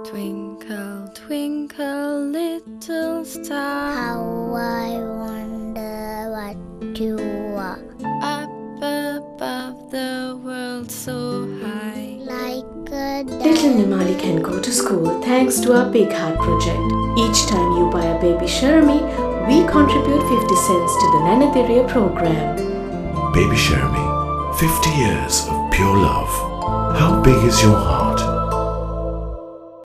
Twinkle, twinkle, little star, how I wonder what you are. Up above the world so high, Like a Little Nimali can go to school thanks to our Big Heart project. Each time you buy a Baby Cheramy, we contribute 50 cents to the Nena Diriya program. Baby Cheramy, 50 years of pure love. How big is your heart?